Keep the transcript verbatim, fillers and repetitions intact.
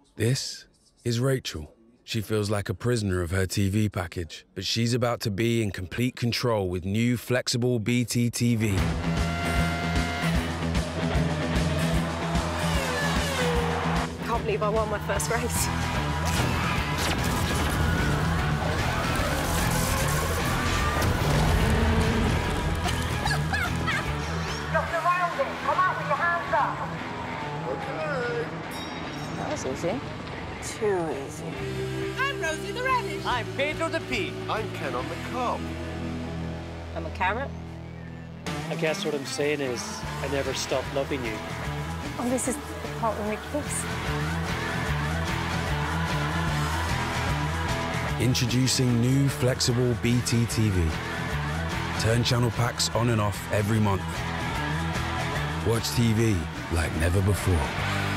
This is Rachel. She feels like a prisoner of her T V package, but she's about to be in complete control with new flexible B T T V. Can't believe I won my first race. Just around it. Come out with your hands up. Okay. That was easy. Too easy. I'm Rosie the radish. I'm Pedro the pea. I'm Ken on the cob. I'm a carrot. I guess what I'm saying is, I never stopped loving you. Oh, this is the part where we kiss. Introducing new flexible B T T V. Turn channel packs on and off every month. Watch T V like never before.